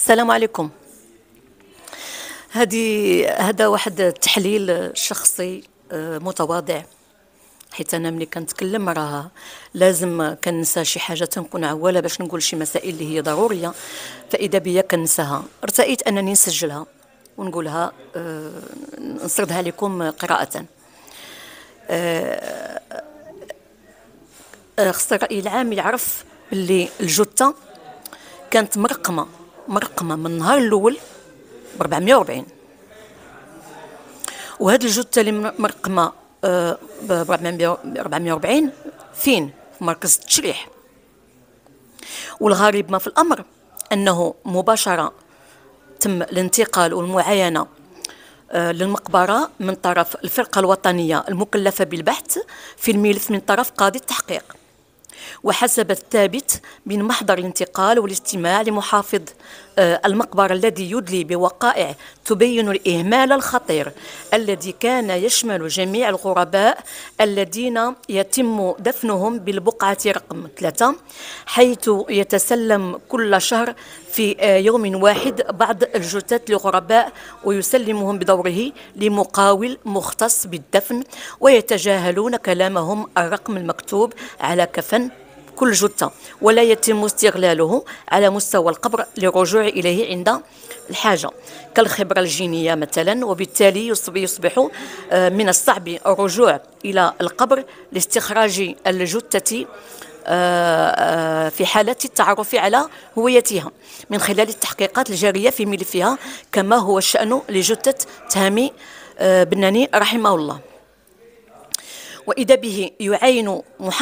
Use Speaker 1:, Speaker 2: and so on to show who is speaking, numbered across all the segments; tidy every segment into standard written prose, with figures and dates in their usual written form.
Speaker 1: السلام عليكم. هذا واحد التحليل شخصي متواضع، حيت انا ملي كنتكلم راه لازم كنسى شي حاجه تنكون عواله باش نقول شي مسائل اللي هي ضروريه، فاذا بيا كنساها. ارتئيت انني نسجلها ونقولها، نسردها لكم قراءه. خص الراي العام يعرف باللي الجثه كانت مرقمه من النهار الاول ب 440، وهاد الجثه اللي مرقمه ب 440 فين؟ في مركز التشريح. والغريب ما في الامر انه مباشره تم الانتقال والمعاينه للمقبره من طرف الفرقه الوطنيه المكلفه بالبحث في الملف من طرف قاضي التحقيق، وحسب الثابت من محضر الانتقال والاستماع لمحافظ المقبرة الذي يدلي بوقائع تبين الإهمال الخطير الذي كان يشمل جميع الغرباء الذين يتم دفنهم بالبقعة رقم 3، حيث يتسلم كل شهر في يوم واحد بعض الجثث للغرباء ويسلمهم بدوره لمقاول مختص بالدفن، ويتجاهلون كلامهم الرقم المكتوب على كفن كل جثة، ولا يتم استغلاله على مستوى القبر للرجوع إليه عند الحاجة كالخبرة الجينية مثلا، وبالتالي يصبح من الصعب الرجوع إلى القبر لاستخراج الجثة في حالة التعرف على هويتها من خلال التحقيقات الجارية في ملفها، كما هو الشأن لجثة تهامي بناني رحمه الله. وإذا به يعين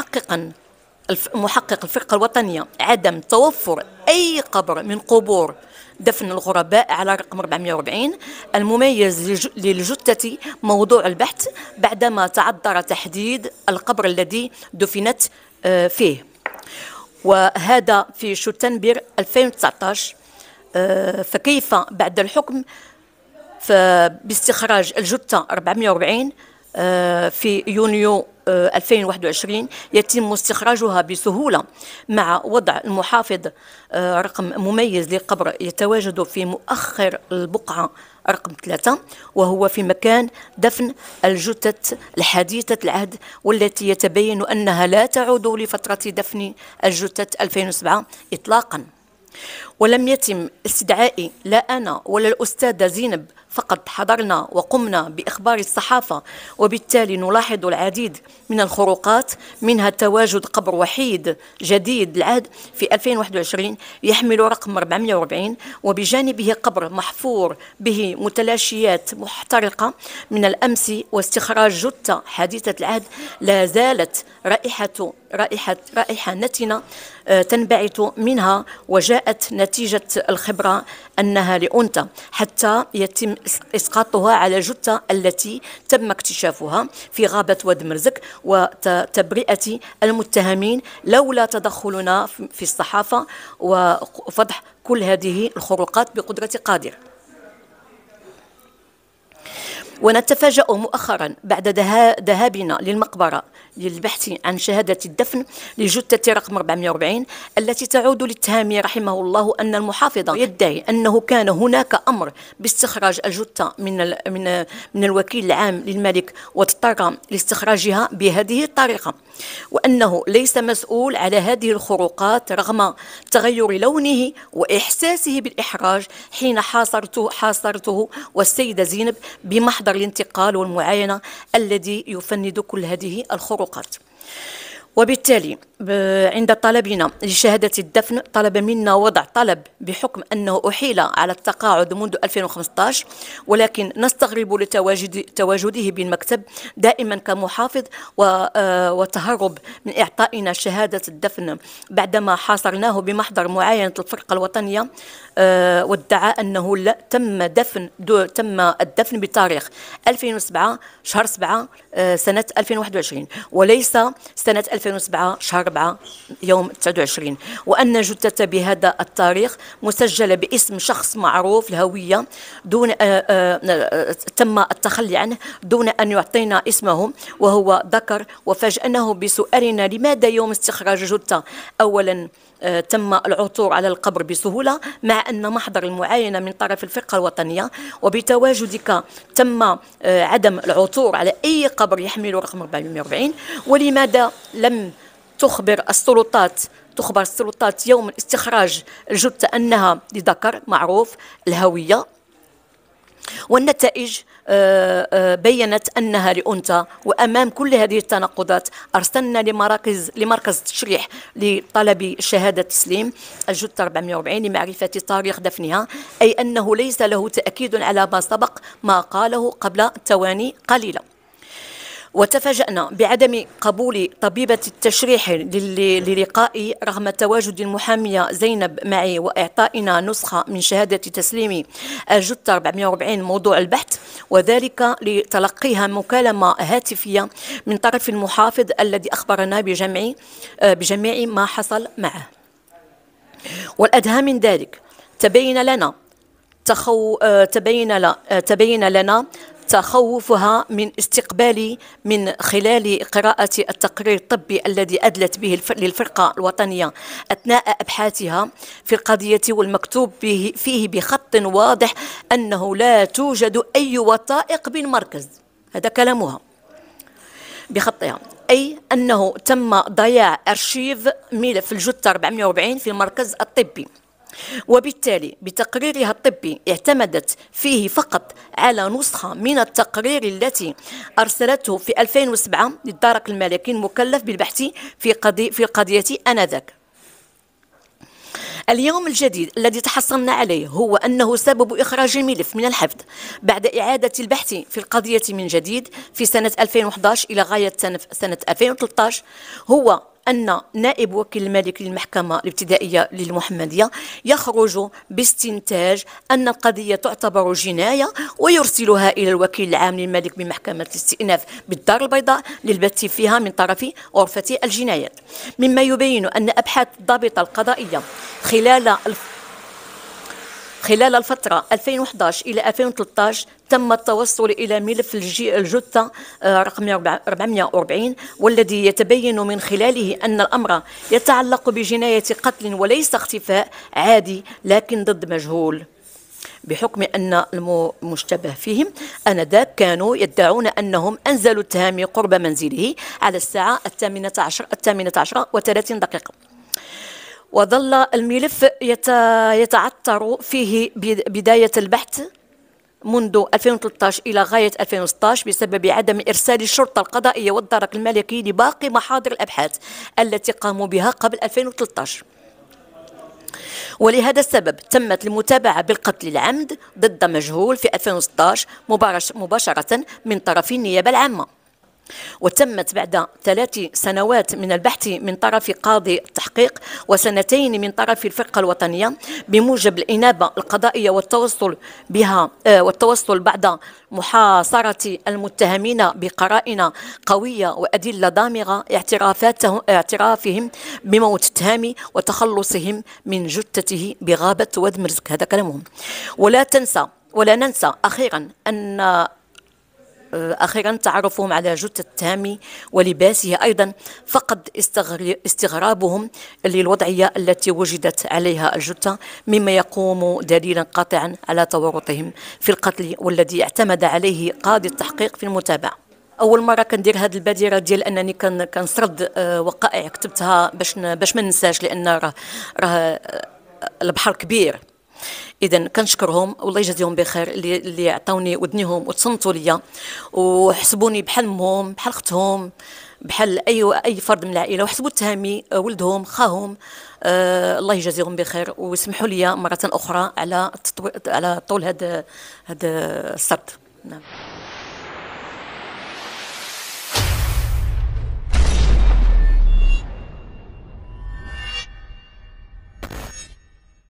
Speaker 1: محقق الفرقة الوطنية عدم توفر أي قبر من قبور دفن الغرباء على رقم 440 المميز للجثة موضوع البحث، بعدما تعذر تحديد القبر الذي دفنت فيه، وهذا في شتنبر 2019. فكيف بعد الحكم باستخراج الجثة 440 في يونيو 2021 يتم استخراجها بسهولة مع وضع المحافظ رقم مميز للقبر يتواجد في مؤخر البقعة رقم 3، وهو في مكان دفن الجثث الحديثة العهد، والتي يتبين أنها لا تعود لفترة دفن الجثث 2007 إطلاقا. ولم يتم استدعائي لا أنا ولا الأستاذة زينب، فقط حضرنا وقمنا بإخبار الصحافة، وبالتالي نلاحظ العديد من الخروقات، منها تواجد قبر وحيد جديد العهد في 2021 يحمل رقم 440، وبجانبه قبر محفور به متلاشيات محترقة من الأمس، واستخراج جثة حديثة العهد لا زالت رائحة نتنة تنبعث منها، وجاءت نتيجة الخبرة أنها لأنثى، حتى يتم إسقاطها على جثة التي تم اكتشافها في غابة واد مرزق وتبرئة المتهمين لولا تدخلنا في الصحافة وفضح كل هذه الخروقات بقدرة قادر. ونتفاجأ مؤخرا بعد ذهابنا للمقبرة للبحث عن شهادة الدفن لجثة رقم 440 التي تعود للتهامي رحمه الله أن المحافظ يدعي أنه كان هناك أمر باستخراج الجثة من الوكيل العام للملك، واضطر لاستخراجها بهذه الطريقة، وأنه ليس مسؤول على هذه الخروقات رغم تغير لونه وإحساسه بالإحراج حين حاصرته والسيدة زينب بمحضر الانتقال والمعاينة الذي يفند كل هذه الخروقات. وبالتالي عند طلبنا لشهادة الدفن طلب منا وضع طلب بحكم أنه أحيل على التقاعد منذ 2015، ولكن نستغرب لتواجده بالمكتب دائما كمحافظ وتهرب من إعطائنا شهادة الدفن بعدما حاصرناه بمحضر معاينة الفرقة الوطنية، وادعى أنه تم الدفن بتاريخ 2007 شهر 7 سنة 2021 وليس سنة 2021. 2007 شهر 4 يوم 29، وأن جثة بهذا التاريخ مسجلة باسم شخص معروف الهوية دون تم التخلي عنه دون أن يعطينا اسمه، وهو ذكر. وفاجأناه بسؤالنا لماذا يوم استخراج الجثة أولا تم العثور على القبر بسهولة، مع أن محضر المعاينة من طرف الفرقة الوطنية وبتواجدك تم عدم العثور على أي قبر يحمل رقم 440. ولماذا لم تخبر السلطات يوم استخراج الجثة أنها لذكر معروف الهوية؟ والنتائج بيّنت أنها لأنثى. وأمام كل هذه التناقضات أرسلنا لمركز التشريح لطلب شهادة تسليم الجثة 440 لمعرفة تاريخ دفنها، أي أنه ليس له تأكيد على ما سبق ما قاله قبل ثواني قليلة. وتفاجأنا بعدم قبول طبيبة التشريح للقائي رغم تواجد المحامية زينب معي وإعطائنا نسخة من شهادة تسليم الجثة 440 موضوع البحث، وذلك لتلقيها مكالمة هاتفية من طرف المحافظ الذي أخبرنا بجميع ما حصل معه. والأدهى من ذلك تبين لنا تخوفها من استقبالي من خلال قراءة التقرير الطبي الذي أدلت به للفرقة الوطنية أثناء أبحاثها في القضية، والمكتوب فيه بخط واضح أنه لا توجد أي وثائق بالمركز. هذا كلامها بخطها، أي أنه تم ضياع أرشيف ملف الجثة 440 في المركز الطبي، وبالتالي بتقريرها الطبي اعتمدت فيه فقط على نسخة من التقرير التي أرسلته في 2007 للدرك الملكي المكلف بالبحث في القضية آنذاك. اليوم الجديد الذي تحصلنا عليه هو أنه سبب إخراج الملف من الحفظ بعد إعادة البحث في القضية من جديد في سنة 2011 إلى غاية سنة 2013 هو أن نائب وكيل الملك للمحكمة الابتدائية للمحمدية يخرج باستنتاج أن القضية تعتبر جناية ويرسلها إلى الوكيل العام للملك بمحكمة الاستئناف بالدار البيضاء للبت فيها من طرف غرفة الجنايات، مما يبين أن أبحاث الضابطة القضائية خلال الفترة 2011 إلى 2013 تم التوصل إلى ملف الجثة رقم 440، والذي يتبين من خلاله أن الأمر يتعلق بجناية قتل وليس اختفاء عادي لكن ضد مجهول، بحكم أن المشتبه فيهم آنذاك كانوا يدعون أنهم أنزلوا التهامي قرب منزله على الساعة 18 و30 دقيقة. وظل الملف يتعثر فيه بداية البحث منذ 2013 إلى غاية 2016 بسبب عدم إرسال الشرطة القضائية والدرك الملكي لباقي محاضر الأبحاث التي قاموا بها قبل 2013. ولهذا السبب تمت المتابعة بالقتل العمد ضد مجهول في 2016 مباشرة من طرف النيابة العامة، وتمت بعد 3 سنوات من البحث من طرف قاضي التحقيق وسنتين من طرف الفرقة الوطنية بموجب الإنابة القضائية والتوصل بعد محاصرة المتهمين بقرائن قوية وأدلة دامغة اعترافهم بموت التهامي وتخلصهم من جثته بغابة واد مرزك. هذا كلامهم. ولا ننسى أخيرا تعرفهم على جثة التهامي ولباسه أيضا، فقد استغرابهم للوضعية التي وجدت عليها الجثة، مما يقوم دليلا قاطعا على تورطهم في القتل والذي اعتمد عليه قاضي التحقيق في المتابعة. أول مرة كندير هذه البادرة ديال أنني كنسرد وقائع كتبتها باش ما ننساش، لأن راه البحر كبير. إذا كنشكرهم والله يجازيهم بخير اللي عطاوني ودنيهم وتصنتوا ليا وحسبوني بحال امهم بحال اختهم بحال اي فرد من العائله، وحسبوا التهامي ولدهم خاهم. الله يجازيهم بخير ويسمحوا لي مرة أخرى على طول هذا السرد. نعم.